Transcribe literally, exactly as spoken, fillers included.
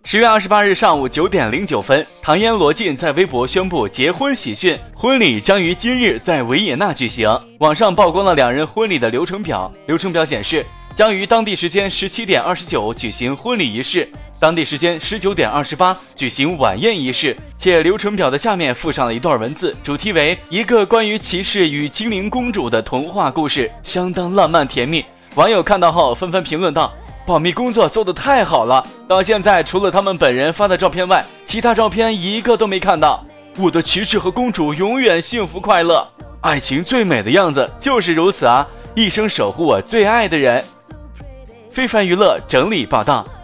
十月二十八日上午九点零九分，唐嫣罗晋在微博宣布结婚喜讯，婚礼将于今日在维也纳举行。网上曝光了两人婚礼的流程表，流程表显示将于当地时间十七点二十九举行婚礼仪式，当地时间十九点二十八举行晚宴仪式。且流程表的下面附上了一段文字，主题为一个关于骑士与精灵公主的童话故事，相当浪漫甜蜜。网友看到后纷纷评论道，保密工作做得太好了，到现在除了他们本人发的照片外，其他照片一个都没看到。我的骑士和公主永远幸福快乐，爱情最美的样子就是如此啊，一生守护我最爱的人。非凡娱乐整理报道。